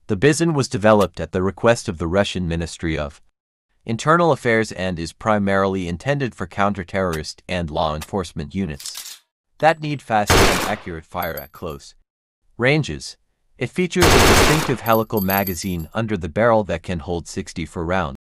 The Bizon was developed at the request of the Russian Ministry of Internal Affairs and is primarily intended for counter-terrorist and law enforcement units that need fast and accurate fire at close ranges. It features a distinctive helical magazine under the barrel that can hold 64 rounds.